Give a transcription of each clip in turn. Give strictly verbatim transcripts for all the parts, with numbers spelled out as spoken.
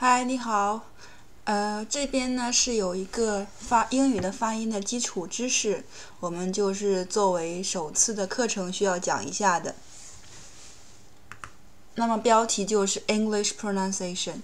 嗨，你好，呃，这边呢是有一个发英语的发音的基础知识，我们就是作为首次的课程需要讲一下的。那么标题就是 English pronunciation。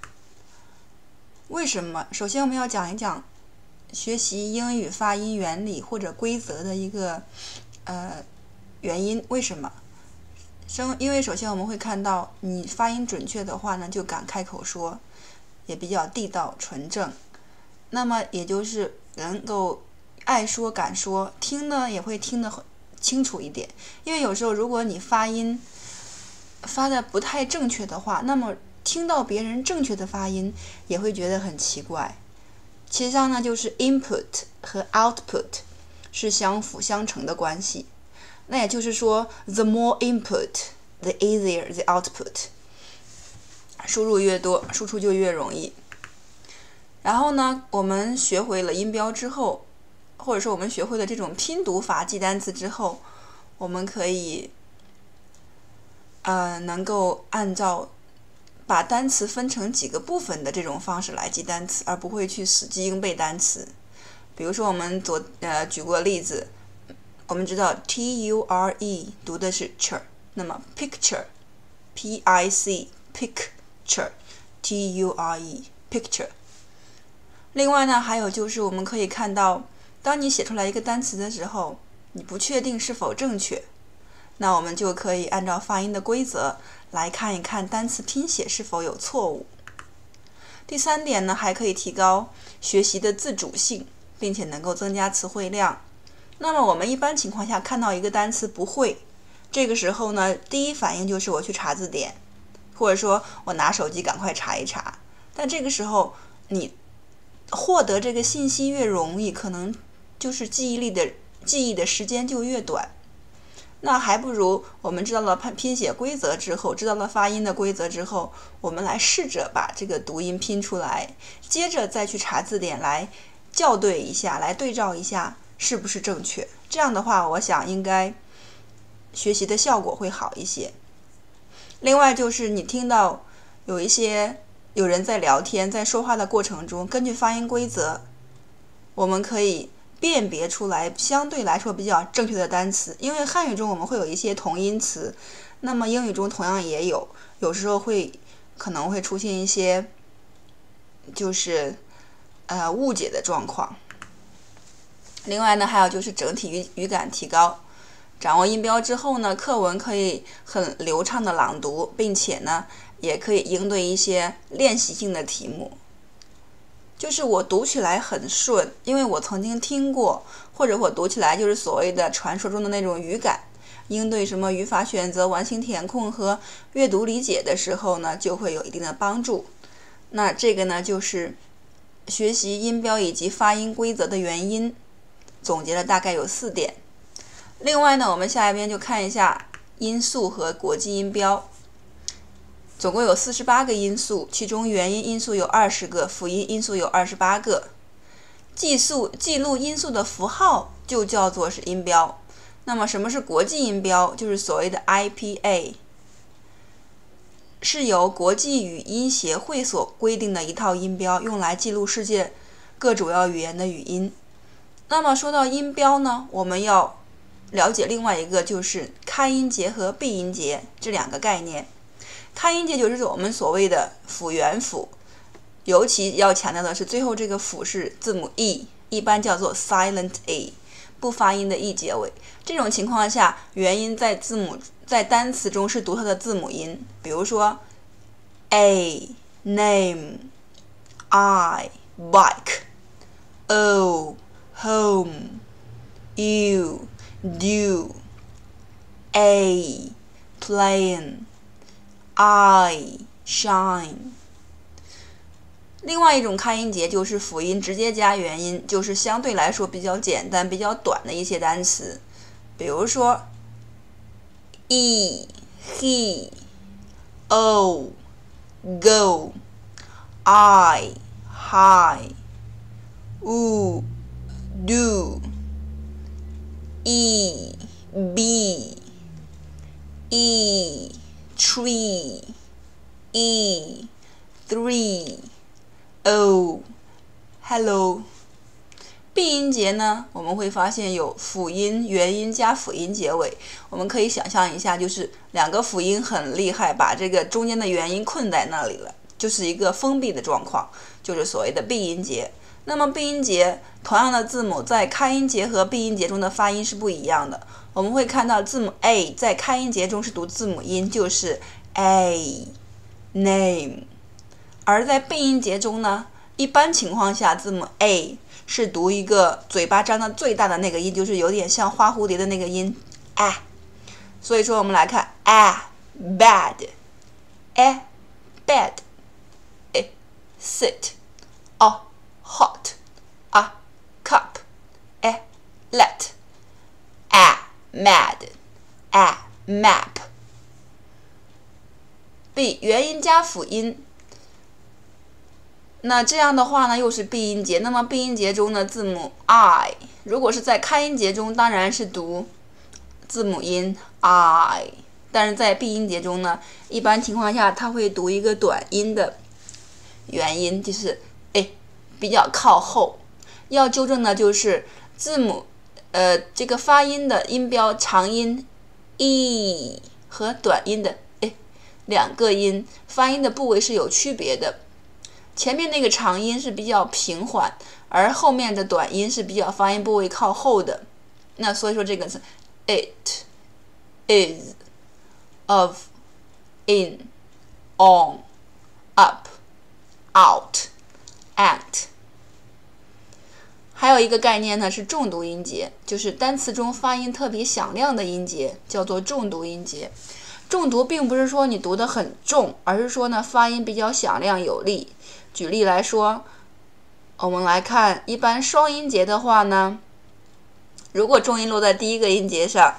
为什么？首先我们要讲一讲学习英语发音原理或者规则的一个呃原因。为什么？生因为首先我们会看到，你发音准确的话呢，就敢开口说。也比较地道纯正，那么也就是能够爱说敢说，听呢也会听得清楚一点。因为有时候如果你发音发的不太正确的话，那么听到别人正确的发音也会觉得很奇怪。其实上呢，就是 input 和 output 是相辅相成的关系。那也就是说 the more input the easier the output，输入越多，输出就越容易。然后呢，我们学会了音标之后，或者说我们学会了这种拼读法记单词之后，我们可以呃能够按照把单词分成几个部分的这种方式来记单词，而不会去死记硬背单词。比如说我们昨呃举过例子，我们知道 T U R E 读的是 ch， 那么 picture P I C picture T U R E picture。 另外呢，还有就是我们可以看到，当你写出来一个单词的时候，你不确定是否正确，那我们就可以按照发音的规则来看一看单词拼写是否有错误。第三点呢，还可以提高学习的自主性，并且能够增加词汇量。那么我们一般情况下看到一个单词不会，这个时候呢，第一反应就是我去查字典，或者说我拿手机赶快查一查。但这个时候你获得这个信息越容易，可能就是记忆力的记忆的时间就越短。那还不如我们知道了拼写规则之后，知道了发音的规则之后，我们来试着把这个读音拼出来，接着再去查字典来校对一下，来对照一下是不是正确。这样的话，我想应该学习的效果会好一些。另外就是你听到有一些有人在聊天，在说话的过程中，根据发音规则，我们可以辨别出来相对来说比较正确的单词。因为汉语中我们会有一些同音词，那么英语中同样也有，有时候会可能会出现一些就是呃误解的状况。另外呢，还有就是整体语语感提高。掌握音标之后呢，课文可以很流畅的朗读，并且呢也可以应对一些练习性的题目。就是我读起来很顺，因为我曾经听过，或者我读起来就是所谓的传说中的那种语感。应对什么语法选择、完形填空和阅读理解的时候呢，就会有一定的帮助。那这个呢，就是学习音标以及发音规则的原因，总结了大概有四点。另外呢，我们下一边就看一下音素和国际音标。总共有四十八个因素，其中元音因素有二十个，辅音因素有二十八个。记述记录因素的符号就叫做是音标。那么什么是国际音标？就是所谓的 I P A， 是由国际语音协会所规定的一套音标，用来记录世界各主要语言的语音。那么说到音标呢，我们要了解另外一个，就是开音节和闭音节这两个概念。开音节就是我们所谓的辅元辅，尤其要强调的是最后这个辅是字母 e， 一般叫做 silent a， 不发音的 e 结尾。这种情况下，元音在字母在单词中是读它的字母音，比如说 a name I bike o home you do a playing I shine。 另外一种开音节就是辅音直接加元音，就是相对来说比较简单比较短的一些单词，比如说 e he o go I high oo do e be e tree e three, oh, hello。闭音节呢，我们会发现有辅音、元音加辅音结尾。我们可以想象一下，就是两个辅音很厉害，把这个中间的元音困在那里了，就是一个封闭的状况，就是所谓的闭音节。那么闭音节，同样的字母在开音节和闭音节中的发音是不一样的。我们会看到字母 A 在开音节中是读字母音，就是 A name， 而在闭音节中呢，一般情况下字母 A 是读一个嘴巴张的最大的那个音，就是有点像花蝴蝶的那个音啊。所以说我们来看啊 bad a bed a sit a hot a cup a let a mad a map。 B 元音加辅音，那这样的话呢，又是闭音节。那么闭音节中的字母 I， 如果是在开音节中，当然是读字母音 I， 但是在闭音节中呢，一般情况下它会读一个短音的元音，就是哎比较靠后。要纠正的就是字母呃这个发音的音标长音 E 和短音的哎两个音发音的部位是有区别的。前面那个长音是比较平缓，而后面的短音是比较发音部位靠后的。那所以说这个是 it, is, of, in, on, up, out, at。 还有一个概念呢是重读音节，就是单词中发音特别响亮的音节叫做重读音节。重读并不是说你读得很重，而是说呢发音比较响亮有力。举例来说，我们来看一般双音节的话呢，如果重音落在第一个音节上，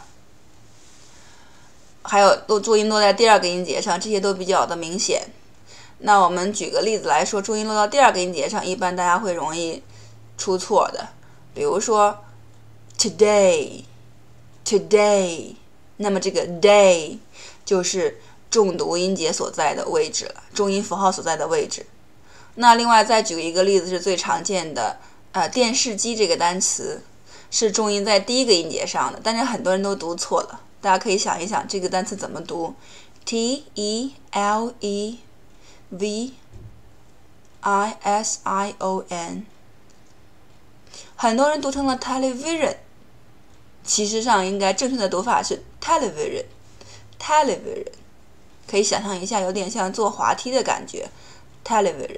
还有重音落在第二个音节上，这些都比较的明显。那我们举个例子来说，重音落到第二个音节上，一般大家会容易出错的。比如说 today today， 那么这个 day 就是重读音节所在的位置了，重音符号所在的位置。那另外再举一个例子，是最常见的呃电视机这个单词是重音在第一个音节上的，但是很多人都读错了。大家可以想一想这个单词怎么读， T E L E V I S I O N， 很多人读成了 television， 其实上应该正确的读法是 television television， 可以想象一下，有点像坐滑梯的感觉 television。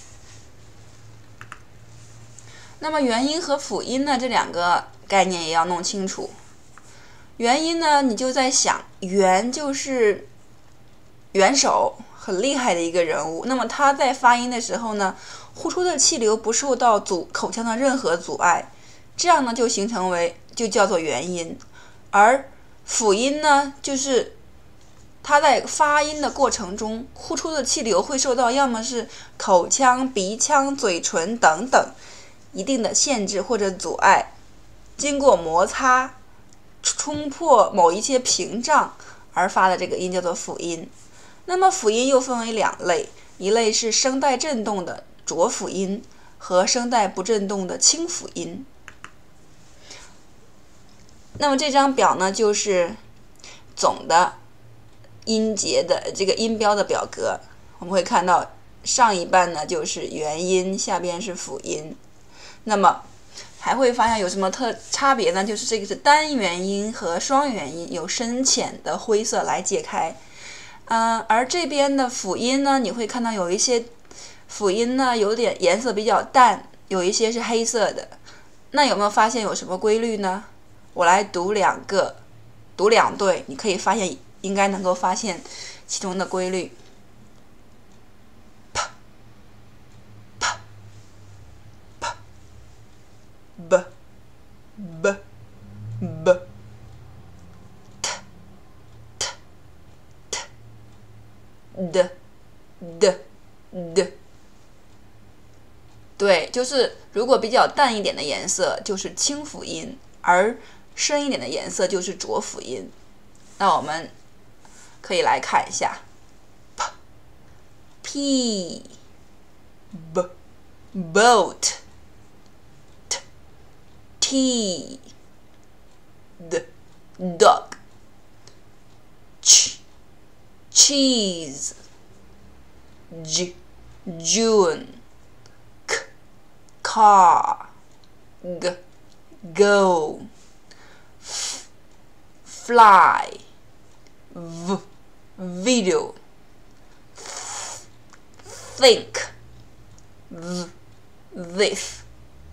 那么元音和辅音呢，这两个概念也要弄清楚。元音呢，你就在想，元就是元首，很厉害的一个人物。那么他在发音的时候呢，呼出的气流不受到阻口腔的任何阻碍，这样呢就形成为就叫做元音。而辅音呢，就是它在发音的过程中，呼出的气流会受到要么是口腔、鼻腔、嘴唇等等一定的限制或者阻碍，经过摩擦冲破某一些屏障而发的这个音叫做辅音。那么辅音又分为两类，一类是声带振动的浊辅音和声带不振动的清辅音。那么这张表呢，就是总的音节的这个音标的表格。我们会看到上一半呢就是元音，下边是辅音。那么还会发现有什么特差别呢？就是这个是单元音和双元音，有深浅的灰色来解开。嗯、呃，而这边的辅音呢，你会看到有一些辅音呢有点颜色比较淡，有一些是黑色的。那有没有发现有什么规律呢？我来读两个，读两对，你可以发现，应该能够发现其中的规律。b b b t t t d d d， 对，就是如果比较淡一点的颜色就是清辅音，而深一点的颜色就是浊辅音。那我们可以来看一下 p p b boat t t d dog ch cheese j June k car g go f fly v video th think v this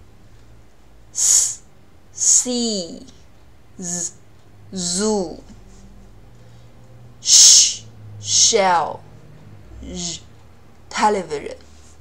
s see z zoo sh shell j television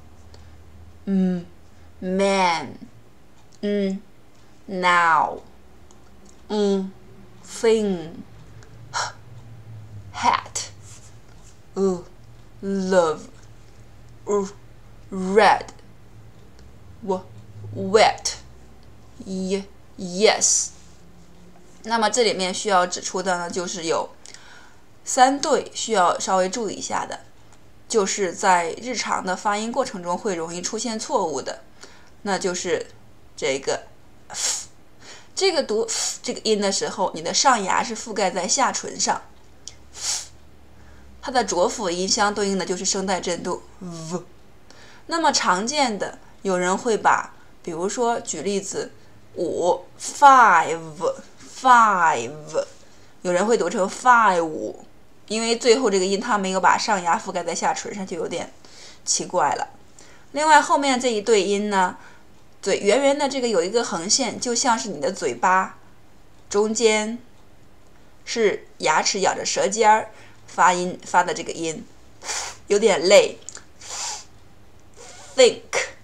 m man n now n thing h hat uh love r red w wet y yes。那么这里面需要指出的呢，就是有三对需要稍微注意一下的，就是在日常的发音过程中会容易出现错误的，那就是这个 f， 这个读 f 这个音的时候，你的上牙是覆盖在下唇上， f， 它的浊辅音相对应的就是声带振度 v。那么常见的有人会把，比如说举例子，五 five five， 有人会读成 five， 因为最后这个音它没有把上牙覆盖在下唇上，就有点奇怪了。另外后面这一对音呢，嘴圆圆的这个有一个横线，就像是你的嘴巴中间是牙齿咬着舌尖儿发音发的这个音，有点累。think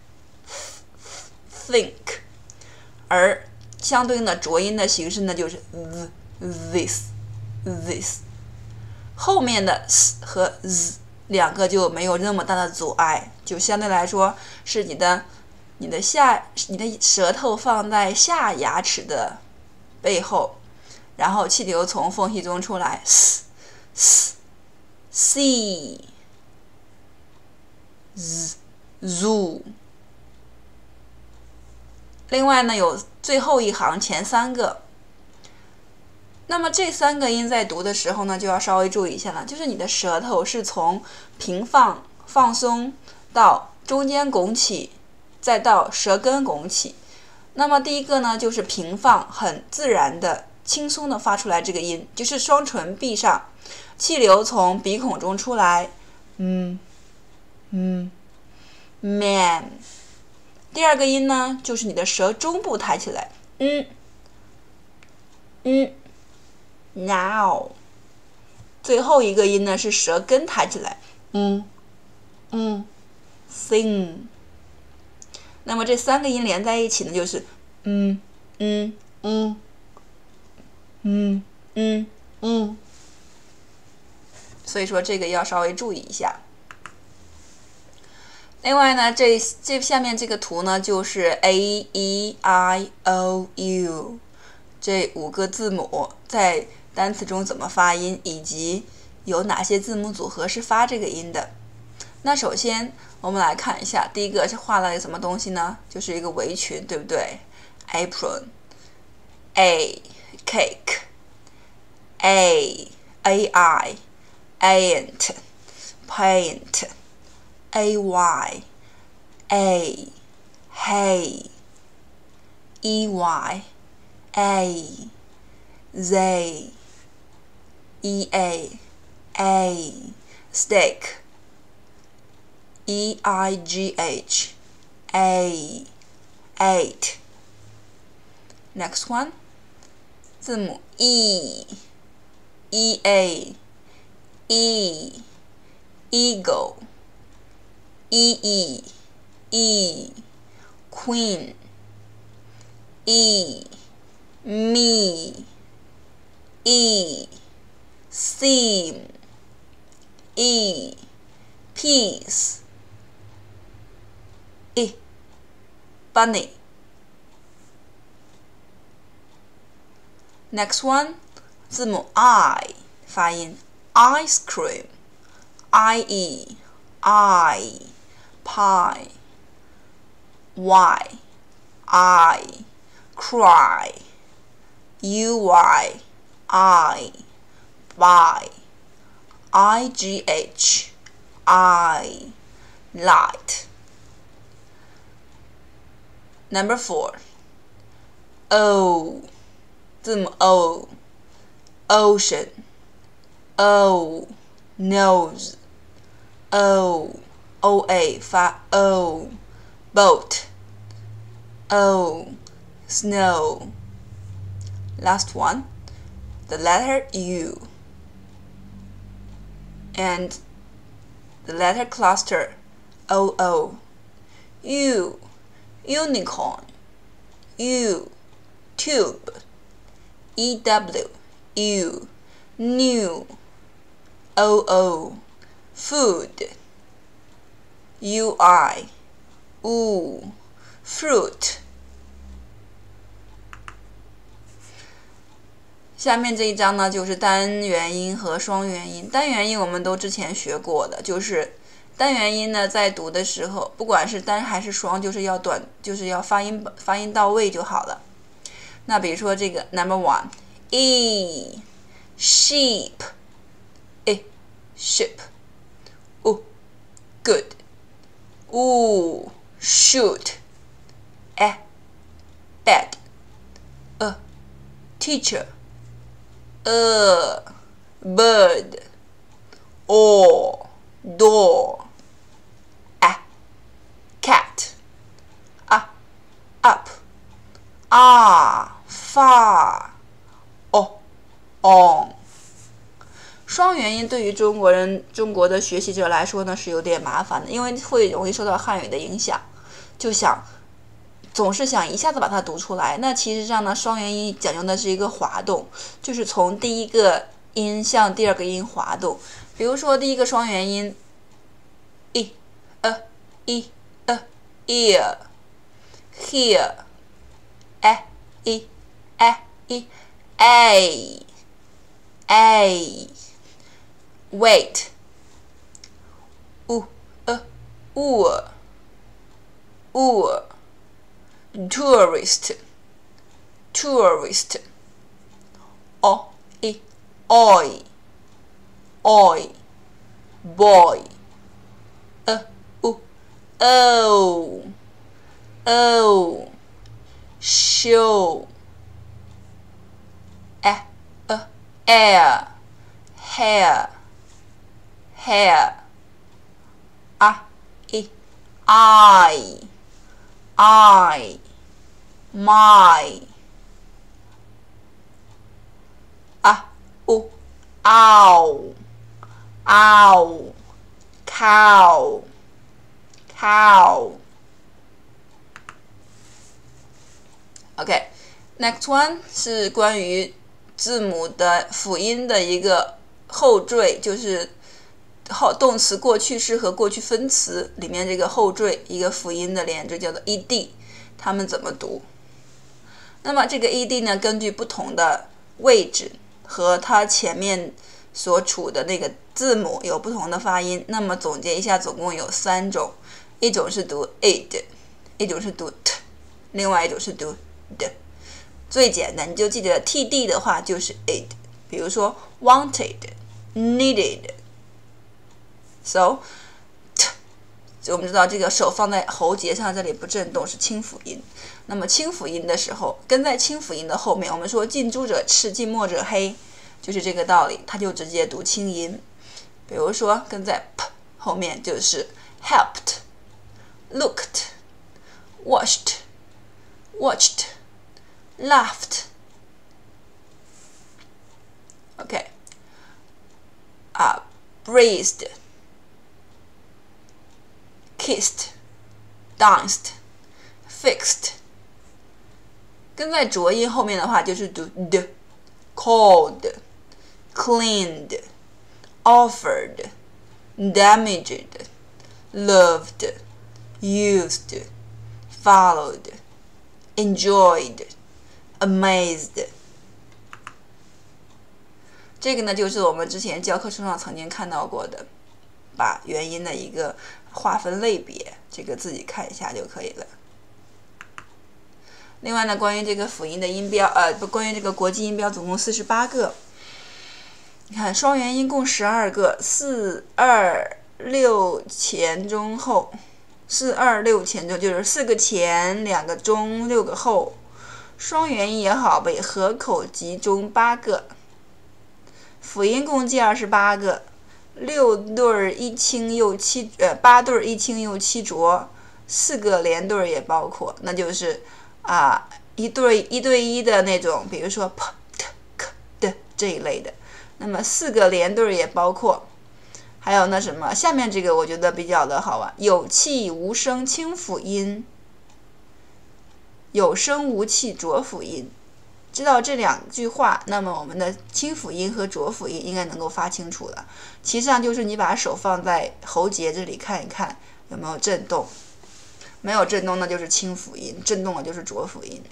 think， 而相对应的浊音的形式呢，就是 this this， 后面的 s 和 z 两个就没有那么大的阻碍，就相对来说是你的你的下你的舌头放在下牙齿的背后，然后气流从缝隙中出来 s s c z zoo。 另外呢，有最后一行前三个，那么这三个音在读的时候呢，就要稍微注意一下了，就是你的舌头是从平放放松到中间拱起，再到舌根拱起。那么第一个呢，就是平放，很自然的轻松的发出来这个音，就是双唇闭上，气流从鼻孔中出来，嗯嗯 man。 第二个音呢，就是你的舌中部抬起来，嗯嗯 now。 最后一个音呢，是舌根抬起来，嗯嗯 thing。 那么这三个音连在一起呢，就是嗯嗯嗯嗯嗯嗯，所以说这个要稍微注意一下。另外呢，这这下面这个图呢，就是 A E I O U 这五个字母在单词中怎么发音，以及有哪些字母组合是发这个音的。那首先我们来看一下，第一个是画了什么东西呢？就是一个围裙，对不对？ apron。 A cake。 A A I ant。 paint。 A Y A hay。 E Y A they。 E A A steak。 E I G H A eight。 Next one， 字母 E E A E eagle。 E E E queen。 E me。 E theme。 E peace。 E bunny。 Next one， 字母 I 发音 ice cream。 I E I, pie. Y, I, cry. U, Y, I, buy. I, G, H, I, light. Number four. O, 字母 O, ocean. O, nose. O, O A 发 O, boat. O, snow. Last one, the letter U. And the letter cluster O O. U, unicorn. U, tube. E W, U, new. O O, food. U I, oo, fruit. 下面这一章呢，就是单元音和双元音。单元音我们都之前学过的，就是单元音呢，在读的时候，不管是单还是双，就是要短，就是要发音发音到位就好了。那比如说这个 number one, e, sheep, e, sheep, o, good, oo, shoot, e, bad, a, teacher, a, bird, or, door, a, cat, a, up, ah, far, o, on。双元音对于中国人、中国的学习者来说呢，是有点麻烦的，因为会容易受到汉语的影响，就想总是想一下子把它读出来。那其实上呢，双元音讲究的是一个滑动，就是从第一个音向第二个音滑动。比如说第一个双元音 e a e a ear here a e a e a a wait u a oor oor tourist tourist o e oi oi boy a u o o show a a air hair hair a e I I my a u ow ow cow cow OK next one 是关于字母的辅音的一个后缀，就是后动词过去式和过去分词里面这个后缀一个辅音的连缀叫做 ed， 它们怎么读？那么这个 ed 呢，根据不同的位置和它前面所处的那个字母有不同的发音。那么总结一下，总共有三种，一种是读 ed， 一种是读 t， 另外一种是读 d。最简单，你就记得 td 的话就是 ed， 比如说 wanted。Needed，so t， 我们知道这个手放在喉结上，这里不震动是清辅音。那么清辅音的时候，跟在清辅音的后面，我们说近朱者赤，近墨者黑，就是这个道理，它就直接读清音。比如说跟在 p 后面就是 helped，looked，watched，laughed。OK， 啊、uh, breathed, kissed, danced, fixed。跟在浊音后面的话就是读 d， called, cleaned, offered, damaged, loved, used, followed, enjoyed, amazed。这个呢，就是我们之前教科书上曾经看到过的。 把元音的一个划分类别，这个自己看一下就可以了。另外呢，关于这个辅音的音标，呃，不，关于这个国际音标总共四十八个。你看双元音共十二个，四二六前中后，四二六前中就是四个前，两个中，六个后。双元音也好呗，合口集中八个。辅音共计二十八个，六对一清又七呃八对一清又七浊，四个连对也包括，那就是啊一对一对一的那种，比如说 p t k 的这一类的。那么四个连对也包括，还有那什么，下面这个我觉得比较的好玩，有气无声清辅音，有声无气浊辅音。知道这两句话，那么我们的清辅音和浊辅音应该能够发清楚了。其实上就是你把手放在喉结这里看一看有没有震动，没有震动那就是清辅音，震动了就是浊辅音。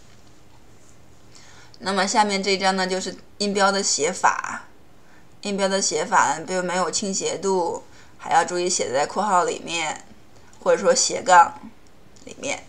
那么下面这张呢就是音标的写法，音标的写法呢，比如没有倾斜度，还要注意写在括号里面，或者说斜杠里面。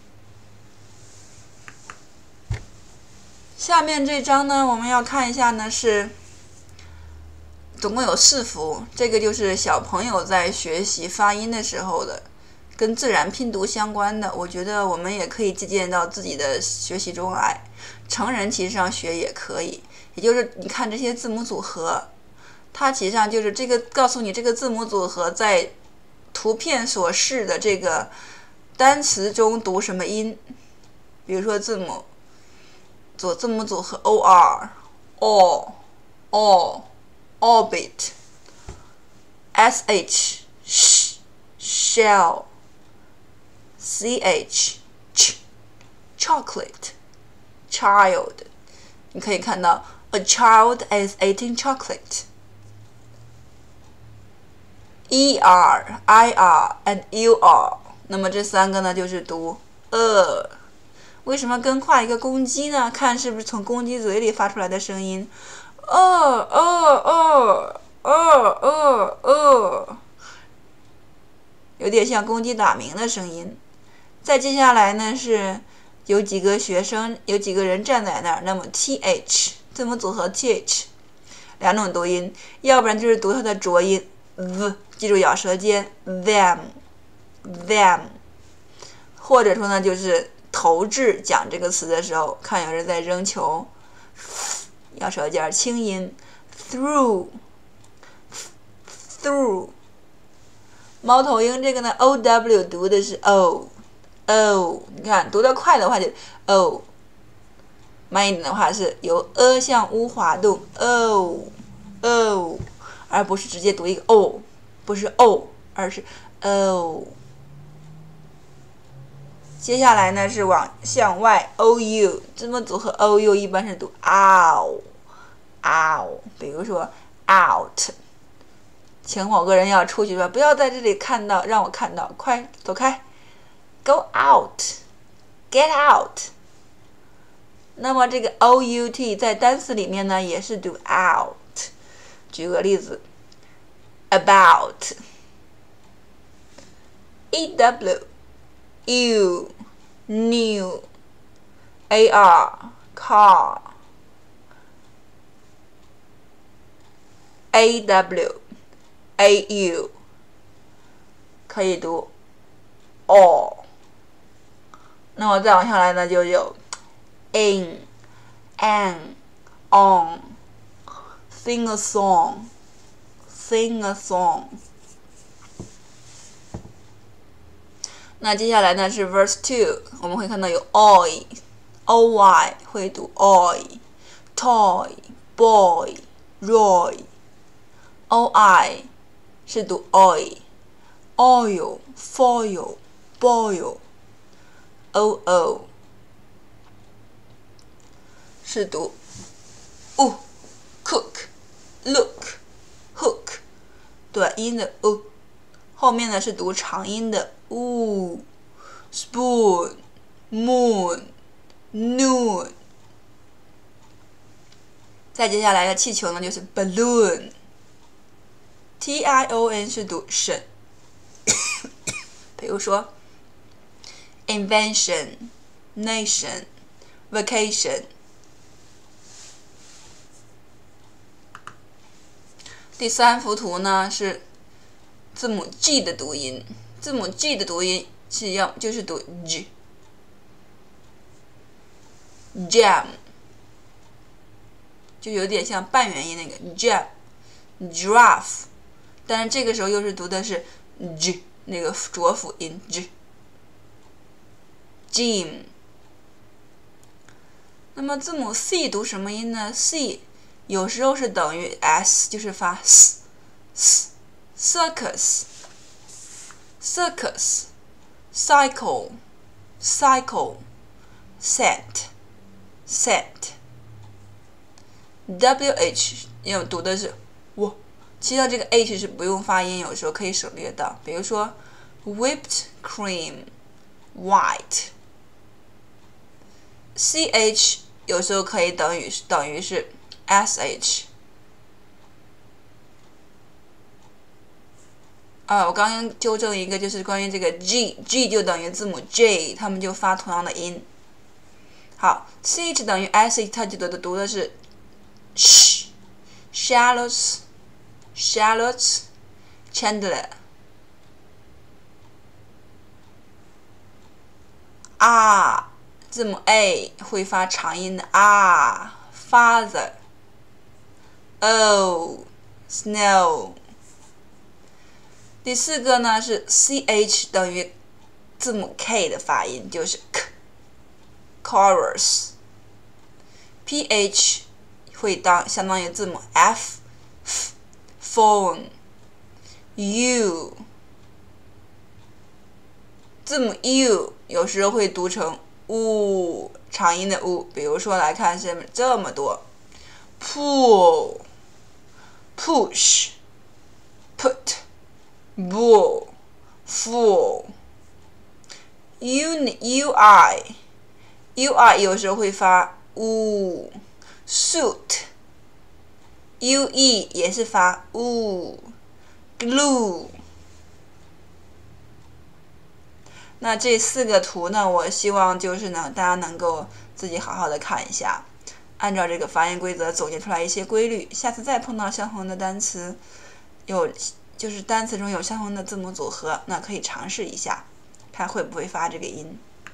下面这张呢，我们要看一下呢，是总共有四幅，这个就是小朋友在学习发音的时候的，跟自然拼读相关的，我觉得我们也可以借鉴到自己的学习中来。成人其实上学也可以，也就是你看这些字母组合，它其实上就是这个告诉你这个字母组合在图片所示的这个单词中读什么音，比如说字母。左字母组合 or, all, all, orbit, sh, sh, shell, ch, ch, chocolate, child。你可以看到 a child is eating chocolate. er, ir and ur， 那么这三个呢就是读 er。为什么跟跨一个公鸡呢？看是不是从公鸡嘴里发出来的声音，哦哦哦哦哦哦，有点像公鸡打鸣的声音。再接下来呢是有几个学生，有几个人站在那儿，那么 th 字母组合 th 两种读音，要不然就是读它的浊音 v， 记住咬舌尖 them them， 或者说呢就是投掷讲这个词的时候，看有人在扔球，咬舌尖轻音 through through。 猫头鹰这个呢 ow 读的是 o o， 你看读得快的话就 o， 慢一点的话是由 a 向 u 滑动 o o， 而不是直接读一个 o， 不是 o 而是 o。接下来呢是往向外 ou， 字母组合 ou 一般是读 ow ow， 比如说 out， 请某个人要出去说不要在这里看到，让我看到，快走开 go out get out。 那么这个 out 在单词里面呢也是读 out。 举个例子 about ew you, new, ar, car, aw, au， 可以读 all。 那么再往下来呢就有 in, an, on, sing a song, sing a song。那接下来呢是 verse two， 我们会看到有 oy oy 会读 oy， toy boy roy oi 是读 oy， oil foil boil oo 是读 u cook look hook， 短音的 u， 后面呢是读长音的ooh spoon moon noon。 再接下来的气球呢就是 balloon ，t i o n 是读审。比如说 invention、nation、vacation。第三幅图呢是字母 G 的读音，字母 G 的读音是要就是读 G。jam 就有点像半元音那个 jam。giraffe 但是这个时候又是读的是 G 那个浊辅音 G。gym 那么字母 C 读什么音呢？ C 有时候是等于 s， 就是发 s s circus circus cycle cycle scent scent。 wh 要读的是我，其实这个 h 是不用发音，有时候可以省略到，比如说 whipped cream white。 ch 有时候可以等于等于是 sh。 啊，我刚刚纠正一个，就是关于这个 g g 就等于字母 j， 它们就发同样的音。好 ch 等于 sh， 它就读的读的是 sh shallots shallots chandler。 啊，字母 a 会发长音的啊 father。 o snow。 第四个呢是 ch 等于字母 k 的发音，就是 k chorus。 ph 会当相当于字母 f phone。 u 字母 u 有时候会读成 u 长音的 u， 比如说来看是这么多 pool push put bull fool。 uni ui ui 有时候会发 u suit ue 也是发 u glue。 那这四个图呢，我希望就是呢大家能够自己好好的看一下，按照这个发音规则总结出来一些规律，下次再碰到相同的单词，有就是单词中有相同的字母组合，那可以尝试一下，看会不会发这个音。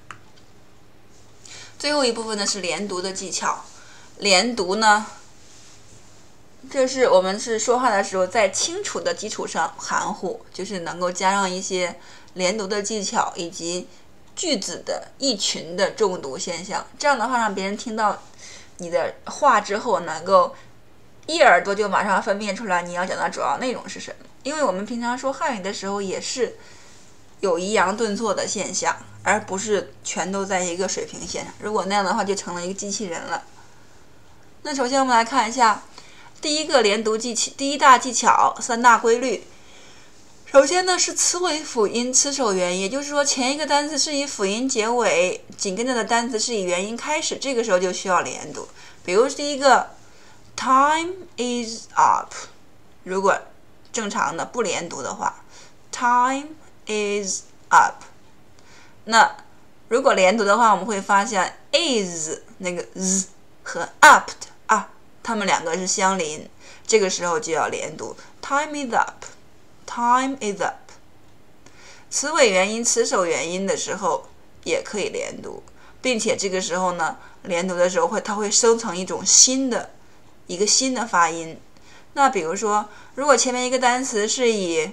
最后一部分呢是连读的技巧。连读呢，这是我们是说话的时候在清楚的基础上含糊，就是能够加上一些连读的技巧以及句子的一群的重读现象，这样的话让别人听到你的话之后，能够一耳朵就马上分辨出来你要讲的主要内容是什么。因为我们平常说汉语的时候也是有抑扬顿挫的现象，而不是全都在一个水平线上，如果那样的话就成了一个机器人了。那首先我们来看一下第一个连读技巧，第一大技巧三大规律。首先呢是词尾辅音词首元音，也就是说前一个单词是以辅音结尾，紧跟着的单词是以元音开始，这个时候就需要连读。比如第一个 time is up， 如果正常的不连读的话 time is up。 那如果连读的话，我们会发现 is 那个 z 和 up 的啊，它们两个是相邻，这个时候就要连读 time is up time is up。 词尾元音词首元音的时候也可以连读，并且这个时候呢连读的时候会它会生成一种新的一个新的发音。那比如说如果前面一个单词是以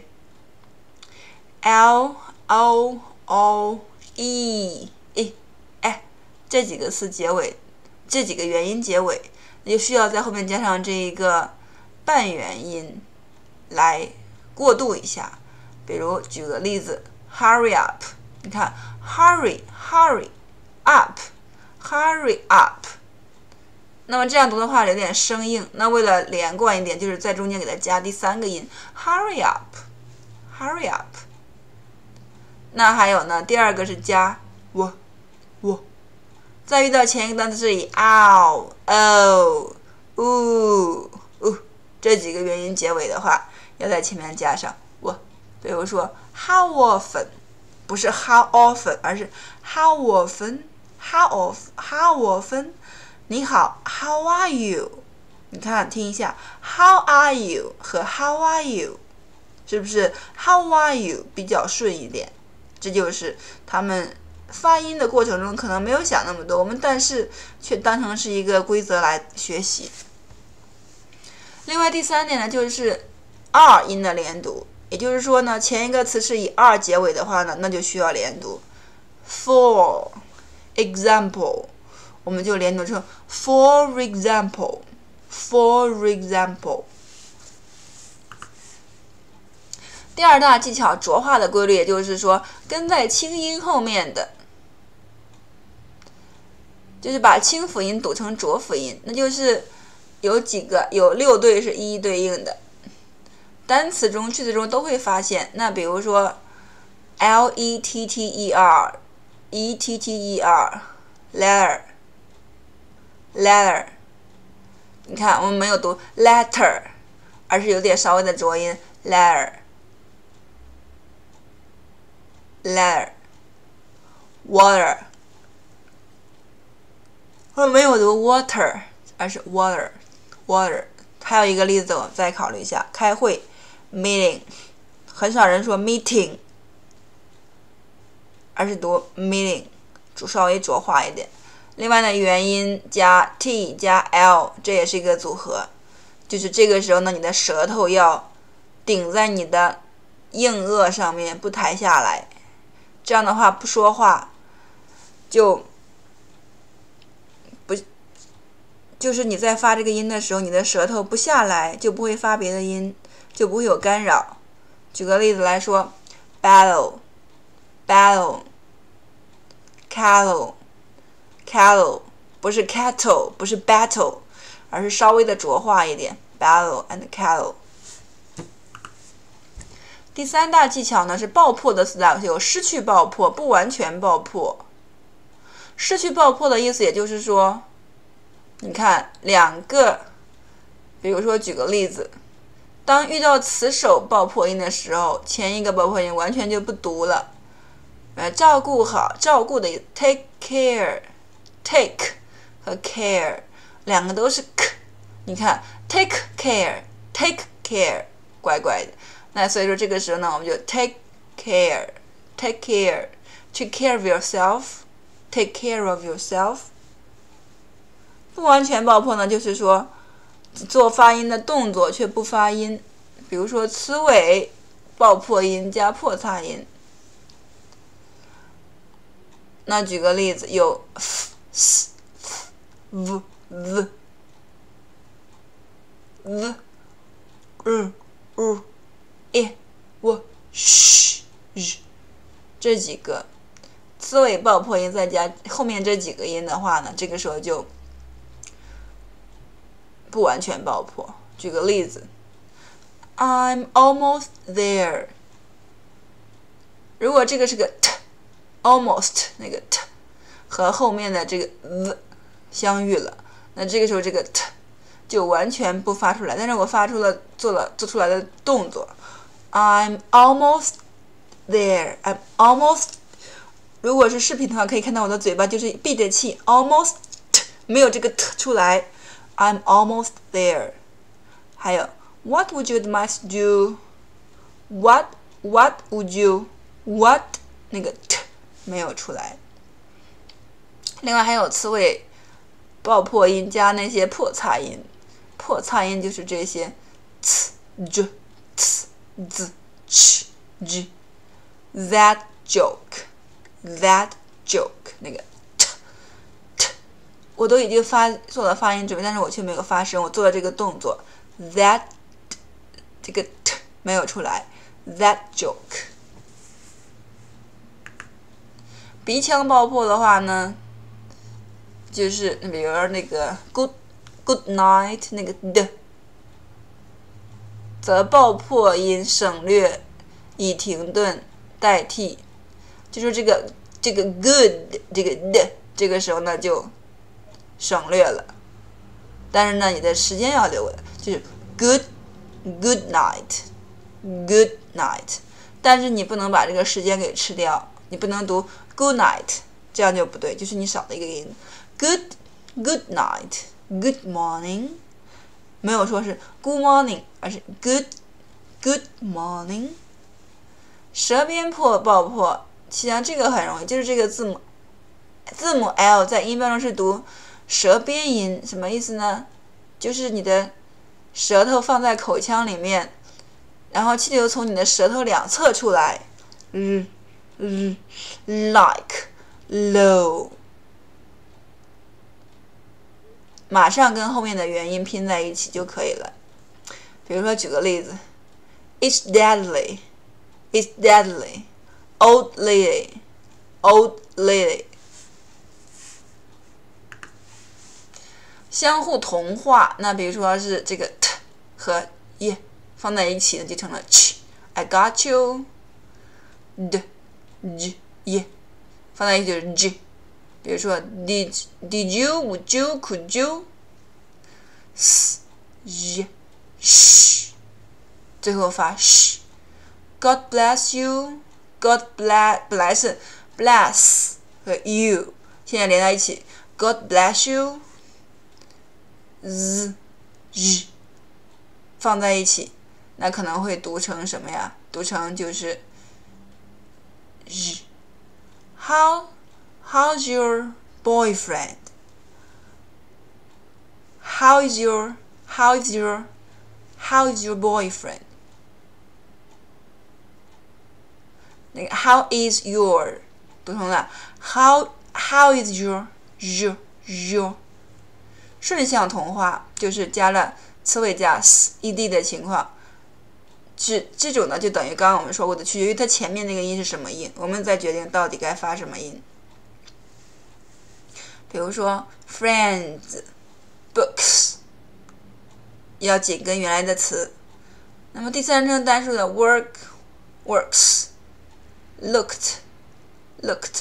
l o o e e 哎这几个词结尾，这几个元音结尾，就需要在后面加上这一个半元音来过渡一下。比如举个例子 hurry up， 你看 hurry hurry up hurry up， 那么这样读的话有点生硬，那为了连贯一点，就是在中间给它加第三个音 hurry up hurry up。 那还有呢，第二个是加我我，再遇到前一个单词是以 ow o u u 这几个元音结尾的话， 要在前面加上我。比如说 how often， 不是 how often， 而是 how often，how of how often。你好 ，how are you？ 你看，听一下 ，how are you 和 how are you， 是不是 how are you 比较顺一点？这就是他们发音的过程中可能没有想那么多，我们但是却当成是一个规则来学习。另外第三点呢，就是 r 音的连读，也就是说呢，前一个词是以 r 结尾的话呢，那就需要连读。For example。我们就连读成 for example for example。 第二大技巧，浊化的规律，也就是说跟在清音后面的，就是把清辅音读成浊辅音，那就是有几个有六对是一一对应的，单词中句子中都会发现。那比如说 L E T T E R E T T E R letter letter， 你看我们没有读 letter， 而是有点稍微的浊音 letter letter water， 我们没有读 water， 而是 water water。 还有一个例子我再考虑一下，开会 meeting， 很少人说 meeting， 而是读 meeting， 稍微浊化一点。另外呢，元音加 t 加 l， 这也是一个组合，就是这个时候呢，你的舌头要顶在你的硬腭上面，不抬下来，这样的话不说话就不，就是你在发这个音的时候，你的舌头不下来，就不会发别的音，就不会有干扰。举个例子来说 battle battle cattle cattle， 不是 cattle， 不是 battle， 而是稍微的浊化一点 battle and cattle。 第三大技巧呢是爆破的 slug， 有失去爆破，不完全爆破。失去爆破的意思也就是说，你看两个，比如说举个例子，当遇到词首爆破音的时候，前一个爆破音完全就不读了。呃，照顾好，照顾的 take care。take 和 care 两个都是 k， 你看 take care take care 乖乖的。那所以说这个时候呢，我们就 take care take care take care of yourself take care of yourself。 不完全爆破呢，就是说做发音的动作却不发音，比如说词尾爆破音加破擦音。那举个例子，有 f s f v v v r u e w sh sh 这几个词尾爆破音，再加后面这几个音的话呢，这个时候就不完全爆破。举个例子 I'm almost there， 如果这个是个 t almost 那个 t 和后面的这个 v 相遇了，那这个时候这个 t 就完全不发出来，但是我发出了做了做出来的动作 I'm almost there I'm almost。 如果是视频的话，可以看到我的嘴巴就是闭着气 almost t， 没有这个 t 出来 I'm almost there。 还有 What would you advise do What What would you What 那个 t 没有出来。另外还有词尾爆破音加那些破擦音，破擦音就是这些 t j t z ch j that joke that joke 那个 t t 我都已经发做了发音准备，但是我却没有发声，我做了这个动作 that 这个 t 没有出来 that joke。鼻腔爆破的话呢，就是比如那个 good good night 那个的，则爆破音省略，以停顿代替，就是这个这个 good 这个的，这个时候呢就省略了，但是呢你的时间要留的，就是 good good night good night， 但是你不能把这个时间给吃掉，你不能读 good night， 这样就不对，就是你少了一个音。good good night good morning， 没有说是 good morning， 而是 good good morning。舌边破爆破，其实这个很容易，就是这个字母字母 L 在音标中是读舌边音，什么意思呢？就是你的舌头放在口腔里面，然后气流从你的舌头两侧出来，嗯嗯 like low， 马上跟后面的元音拼在一起就可以了。比如说举个例子 ，It's deadly, it's deadly, old lady, old lady。相互同化，那比如说是这个 t 和 y 放在一起呢，就成了 ch。I got you。d j y 放在一起就是 j。比如说 did did you would you could you s y sh， 最后发 sh。God bless you。God bless 本来是 bless 和 you， 现在连在一起 God bless you。z z 放在一起，那可能会读成什么呀？读成就是 z。How how's your boyfriend? How is your how is your how is your boyfriend? 那个 how is your 读成了 how how is your your your。顺向同化就是加了词尾加 s ed 的情况，这这种呢就等于刚刚我们说过的，取决于它前面那个音是什么音，我们再决定到底该发什么音。比如说 friends books 要紧跟原来的词。那么第三人称单数的 work works looked looked。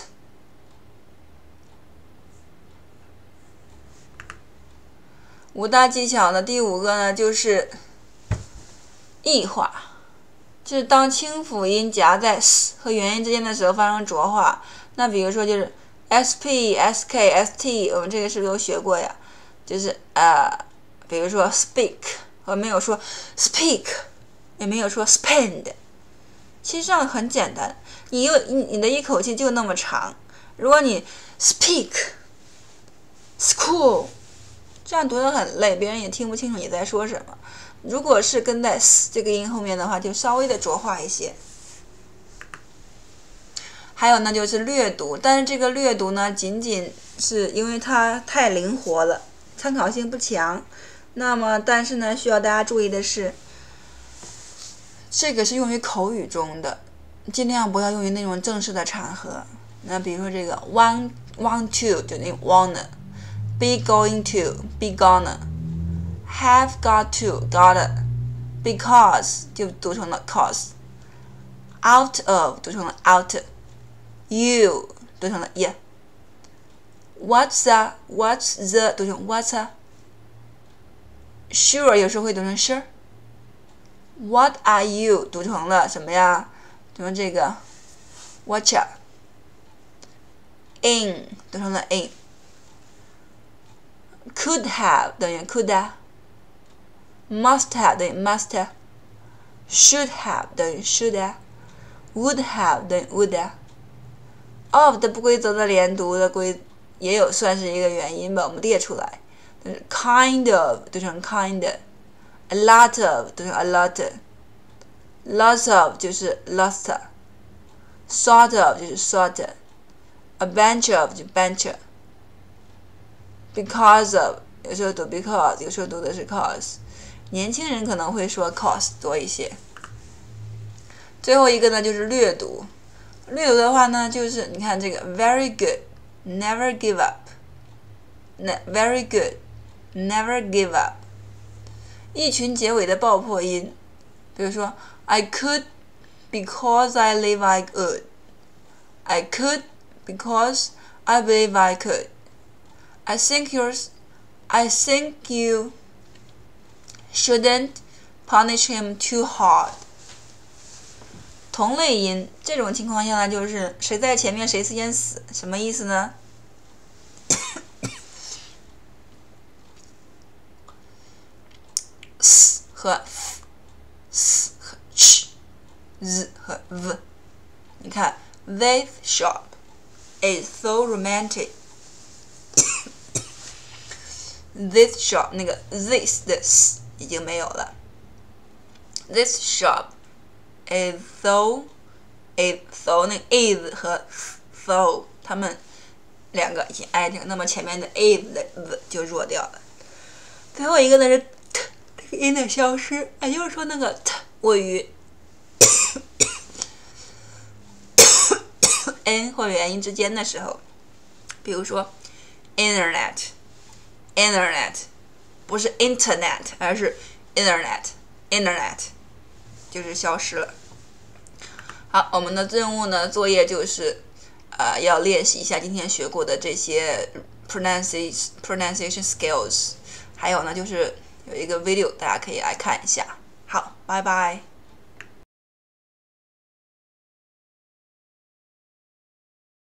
五大技巧的第五个呢，就是异化，就是当清辅音夹在 s 和元音之间的时候发生浊化。那比如说就是 sp sk st， 我们这个是不是都学过呀？就是呃，比如说 speak， 我没有说 speak， 也没有说 spend， 其实上很简单，你有你你的一口气就那么长，如果你 speak school。这样读得很累，别人也听不清楚你在说什么。如果是跟在 s 这个音后面的话，就稍微的浊化一些。还有呢，就是略读，但是这个略读呢，仅仅是因为它太灵活了，参考性不强。那么，但是呢，需要大家注意的是，这个是用于口语中的，尽量不要用于那种正式的场合。那比如说这个 want want to 就那 wanna。Be going to, be gonna, have got to, gotta, because 就读成了 cause, out of 读成了 out, you 读成了 yeah, what's a, what's the 读成 what's a, sure 有时候会读成 sure, what are you 读成了什么呀？读成这个 whatcha, in 读成了 in.Could have 等于 could must have 等于 must should have 等于 should would have 等于 would of 的不规则的连读的规也有算是一个原因吧，我们列出来。kind of 读成 kind a lot of 读成 a lot lots of 就是 lots sort of 就是 sort a bunch of 就是 bunch。Because of 有时候读 because， 有时候读的是 cause， 年轻人可能会说 cause 多一些。最后一个呢就是略读，略读的话呢就是你看这个 very good never give up very good never give up， 一群结尾的爆破音，比如说 I could because I live I could I could because I believe I could。I think yours, I think you shouldn't punish him too hard. 同类音这种情况下呢，就是谁在前面谁先死，什么意思呢？s 和 f，s 和 ch，z 和 v。你看 ，this shop is so romantic 。this shop 那个 this 的 s 已经没有了。This shop is so is so 那个 is 和 so 它们两个已经挨着，那么前面的 is 的 z 就弱掉了。最后一个呢是 t 这个音的消失，也就是说那个 t 位于n 或元音之间的时候，比如说 internet internet 不是 internet 而是 internet internet 就是消失了。好，我们的任务呢作业就是呃要练习一下今天学过的这些 pronunciation pronunciation skills， 还有呢就是有一个 video 大家可以来看一下。好，拜拜。